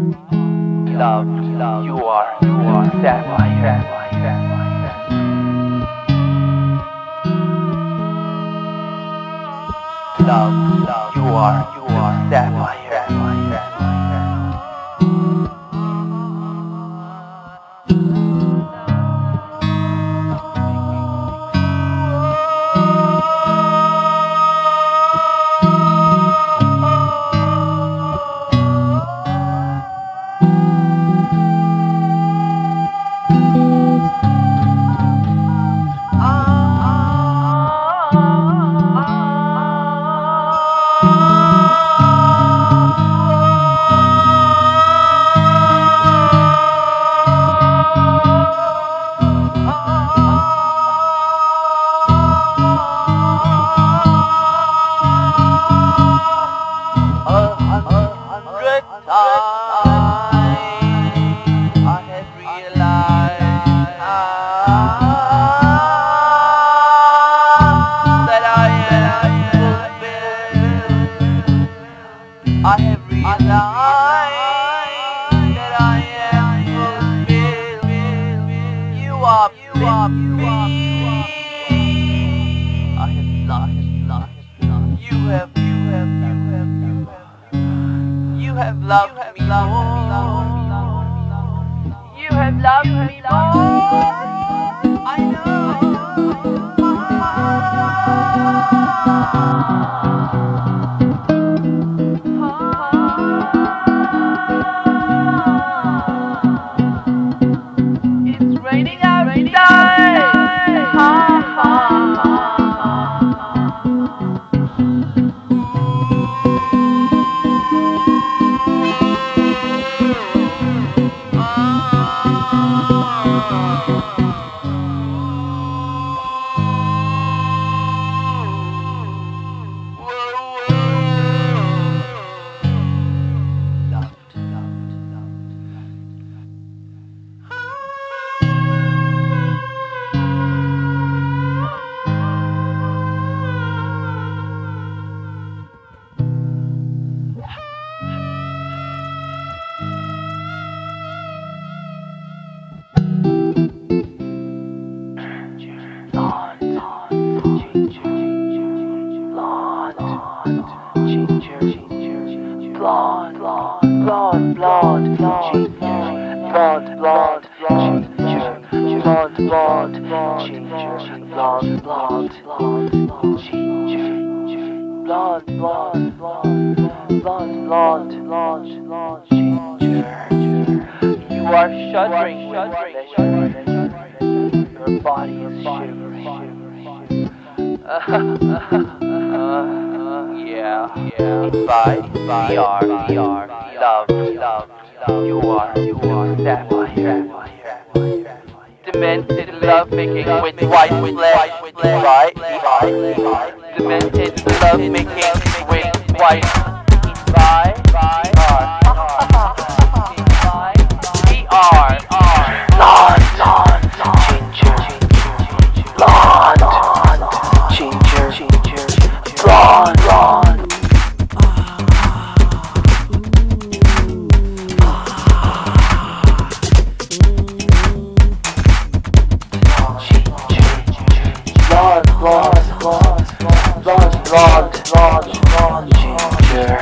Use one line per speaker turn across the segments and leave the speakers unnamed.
Love, you are sapphire. Love, you are sapphire. I have realized that I am fulfilled. You are me. I have lost. You have loved me more. You have loved me more. I know. You are shuddering with pleasure. Your body is shivering. Yeah. Invite, VR, love, you are sapphire. Demented love-making with white flesh, right? Demented love-making with white VR. Blonde, ginger.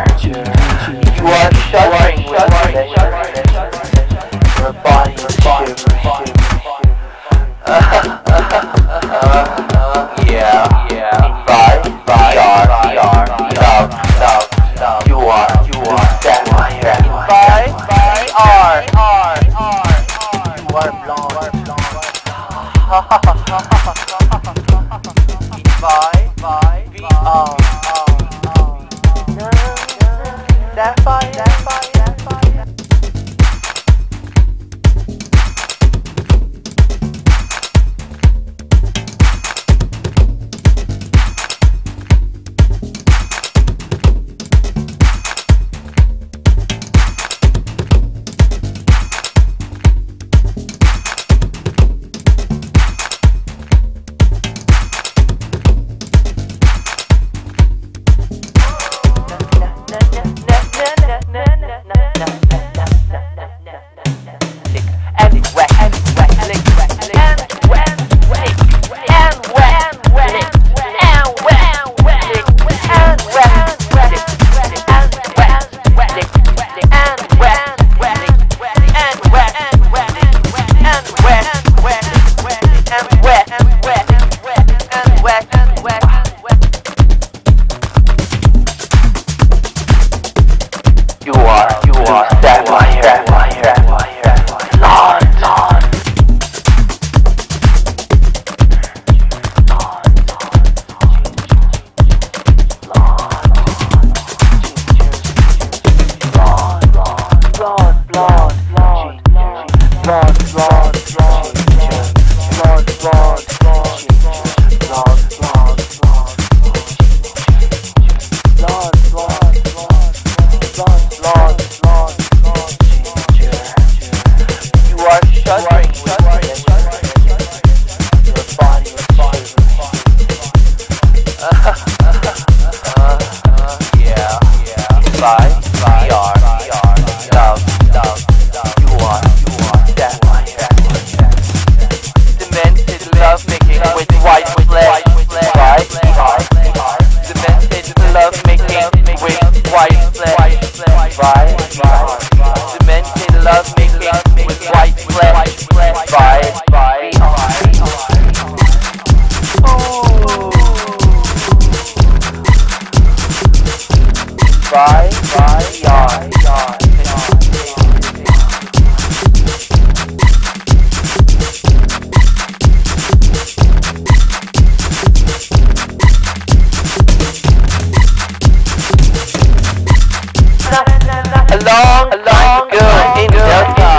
Demented love making with white flesh by long ago in Delta.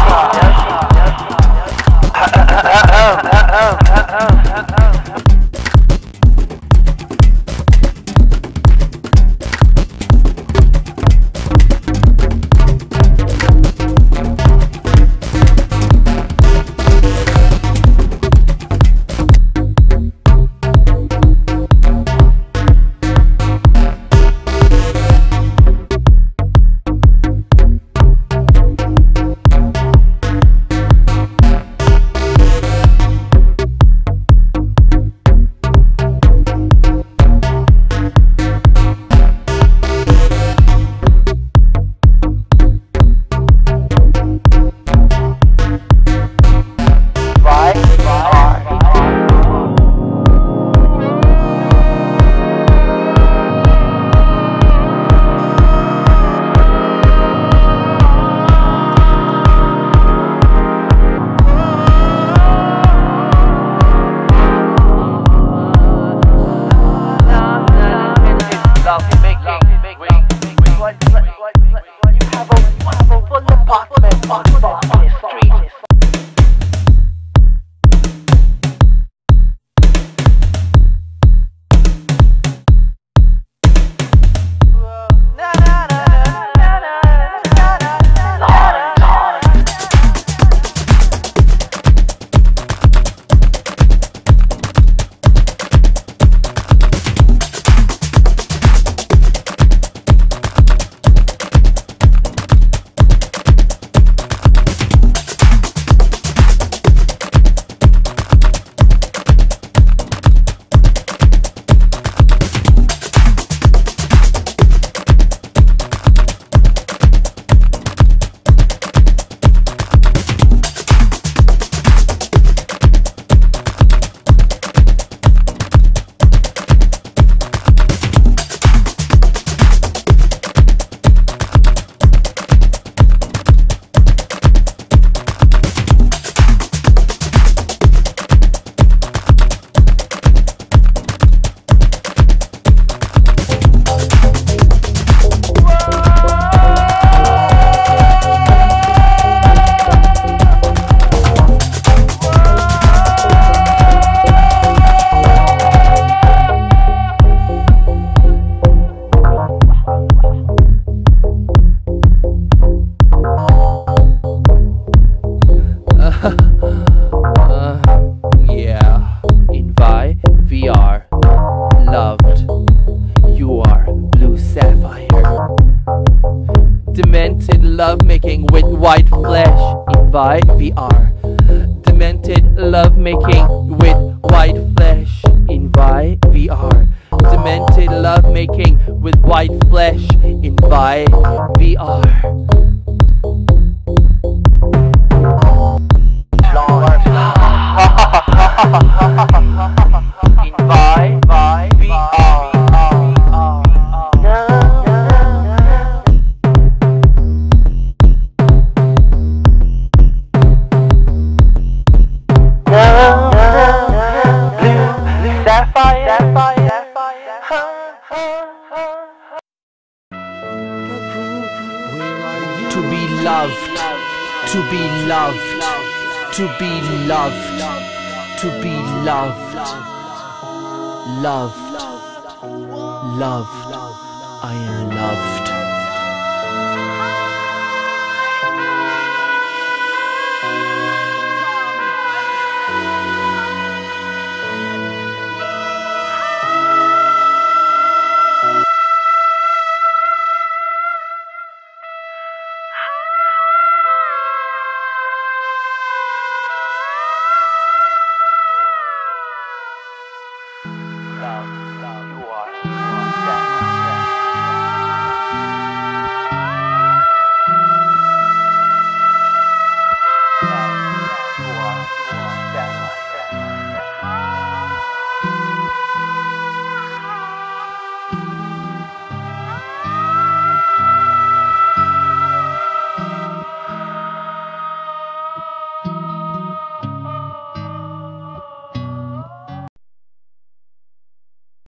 Yeah, in VR, loved, you are blue sapphire. Demented lovemaking with white flesh in VR. Demented lovemaking with white flesh in VR. Demented lovemaking with white flesh in VR. To be loved, to be loved, to be loved, to be loved, loved, loved, I am loved.